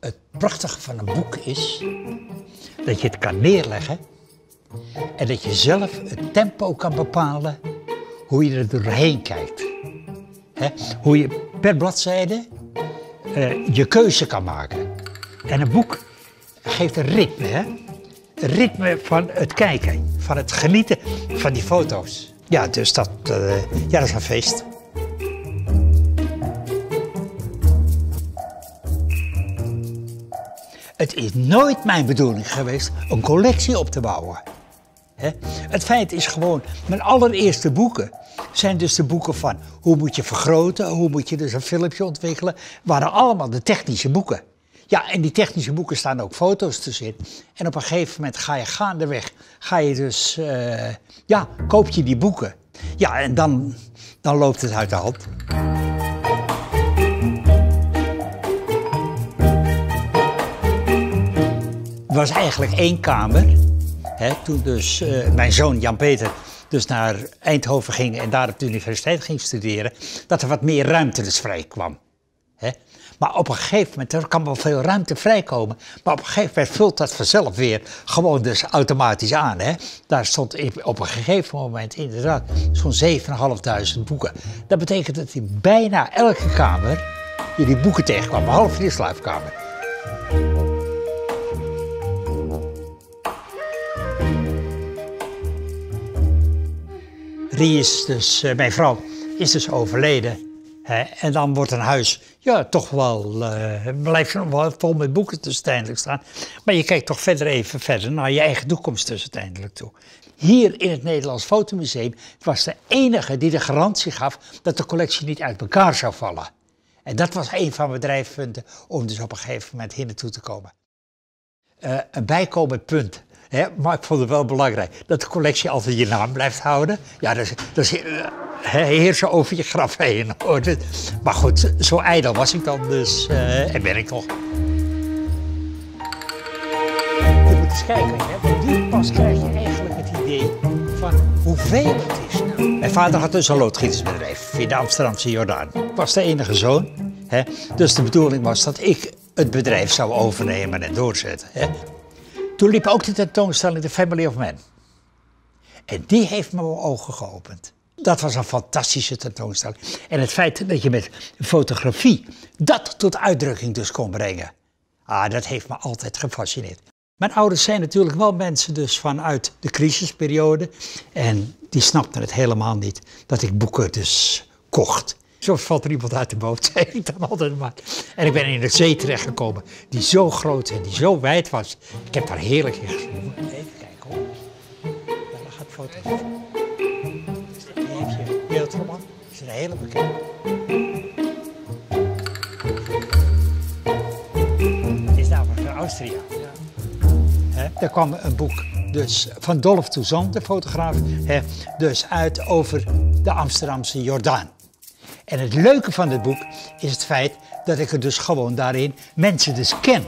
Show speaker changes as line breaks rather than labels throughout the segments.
Het prachtige van een boek is dat je het kan neerleggen en dat je zelf het tempo kan bepalen hoe je er doorheen kijkt. Hoe je per bladzijde je keuze kan maken. En een boek geeft een ritme, hè? Een ritme van het kijken, van het genieten van die foto's. Ja, dus dat is een feest. Het is nooit mijn bedoeling geweest een collectie op te bouwen. Het feit is gewoon, mijn allereerste boeken zijn dus de boeken van hoe moet je vergroten, hoe moet je dus een filmpje ontwikkelen, waren allemaal de technische boeken. Ja, en die technische boeken staan ook foto's tussenin. En op een gegeven moment ga je gaandeweg, dus, koop je die boeken. Ja, en dan loopt het uit de hand. Er was eigenlijk één kamer, toen dus mijn zoon Jan-Peter dus naar Eindhoven ging en daar op de universiteit ging studeren, dat er wat meer ruimte dus vrij kwam. Maar op een gegeven moment, er kan wel veel ruimte vrijkomen, maar op een gegeven moment vult dat vanzelf weer gewoon dus automatisch aan. Daar stond op een gegeven moment inderdaad zo'n 7.500 boeken. Dat betekent dat in bijna elke kamer je die boeken tegenkwam, behalve die slaapkamer. Rie is dus, mijn vrouw is dus overleden. En dan wordt een huis, ja, toch wel, blijft nog wel vol met boeken dus uiteindelijk staan. Maar je kijkt toch even verder naar je eigen toekomst dus uiteindelijk toe. Hier in het Nederlands Fotomuseum was de enige die de garantie gaf dat de collectie niet uit elkaar zou vallen. En dat was een van mijn drijfpunten om dus op een gegeven moment hier naartoe te komen. Een bijkomend punt. Maar ik vond het wel belangrijk dat de collectie altijd je naam blijft houden. Ja, dat heersen over je graf heen. Maar goed, zo ijdel was ik dan dus en ben ik toch. Je moet eens kijken, want nu pas krijg je eigenlijk het idee van hoeveel het is. Mijn vader had dus een loodgietersbedrijf in de Amsterdamse Jordaan. Ik was de enige zoon, dus de bedoeling was dat ik het bedrijf zou overnemen en doorzetten. Toen liep ook de tentoonstelling The Family of Man. En die heeft me mijn ogen geopend. Dat was een fantastische tentoonstelling. En het feit dat je met fotografie dat tot uitdrukking dus kon brengen. Dat heeft me altijd gefascineerd. Mijn ouders zijn natuurlijk wel mensen dus vanuit de crisisperiode. En die snapten het helemaal niet dat ik boeken dus kocht. Zo valt er iemand uit de boot, zei ik dan altijd maar. En ik ben in de zee terechtgekomen die zo groot en die zo wijd was. Ik heb daar heerlijk in gezwommen. Even kijken hoor. Daar gaat foto. Hier heb je beeldroman. Dat is een hele bekende. Het is namelijk van Austria. Daar kwam een boek dus van Dolf Toussaint, de fotograaf, dus uit over de Amsterdamse Jordaan. En het leuke van dit boek is het feit dat ik er dus gewoon daarin mensen dus ken.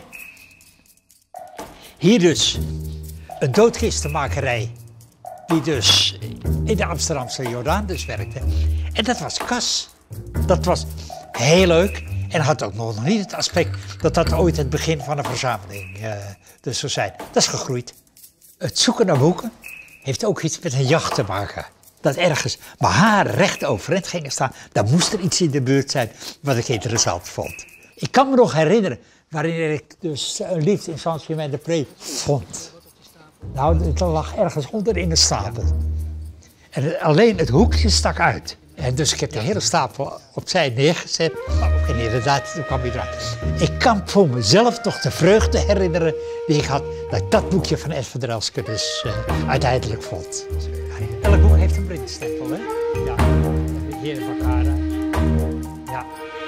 Hier dus een doodkistenmakerij die dus in de Amsterdamse Jordaan dus werkte. En dat was Cas. Dat was heel leuk en had ook nog niet het aspect dat dat ooit het begin van een verzameling dus zou zijn. Dat is gegroeid. Het zoeken naar boeken heeft ook iets met een jacht te maken. Dat ergens mijn haren recht overeind gingen staan, dan moest er iets in de buurt zijn wat ik interessant vond. Ik kan me nog herinneren waarin ik dus een liefde in Saint-Germain-des-Prés vond. Nou, het lag ergens onder in de stapel. En alleen het hoekje stak uit. En dus ik heb de hele stapel opzij neergezet. En inderdaad, toen kwam hij eruit. Ik kan voor mezelf toch de vreugde herinneren die ik had dat ik dat boekje van Ed van der Elske dus uiteindelijk vond. Elk boek heeft een printstempel, hè? Ja. Hier van Cara. Ja.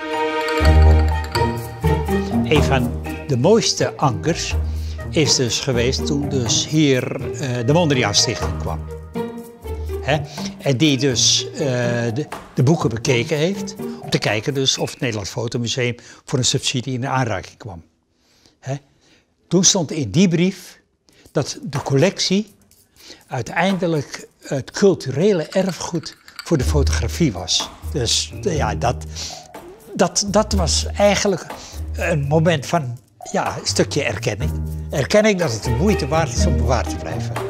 Een van de mooiste ankers is dus geweest toen dus hier de Mondriaan Stichting kwam. En die dus de boeken bekeken heeft, om te kijken dus of het Nederlands Fotomuseum voor een subsidie in de aanraking kwam. Toen stond in die brief dat de collectie uiteindelijk het culturele erfgoed voor de fotografie was. Dus ja, dat was eigenlijk een moment van ja, een stukje erkenning. Erkenning dat het de moeite waard is om bewaard te blijven.